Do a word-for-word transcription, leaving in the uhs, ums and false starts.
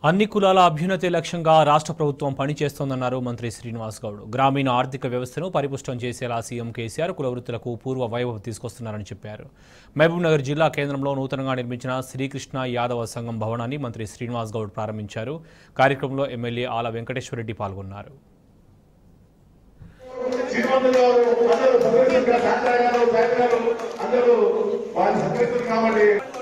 అన్ని కులాల అభ్యున్నతి లక్ష్యంగా రాష్ట్ర ప్రభుత్వం పనిచేస్తోందన్నారు మంత్రి శ్రీనివాస్ గౌడ్. గ్రామీణ ఆర్థిక వ్యవస్థను పరిపుష్టం చేసేలా సీఎం కేసీఆర్ కుల వృత్తులకు పూర్వ వైభవం తీసుకొస్తున్నారని చెప్పారు. మహబూబ్నగర్ జిల్లా కేంద్రంలో నూతనంగా నిర్మించిన శ్రీకృష్ణ యాదవ సంఘం భవనాన్ని మంత్రి శ్రీనివాస్ గౌడ్ ప్రారంభించారు. కార్యక్రమంలో ఎమ్మెల్యే ఆల వెంకటేశ్వరరెడ్డి పాల్గొన్నారు. అందరూ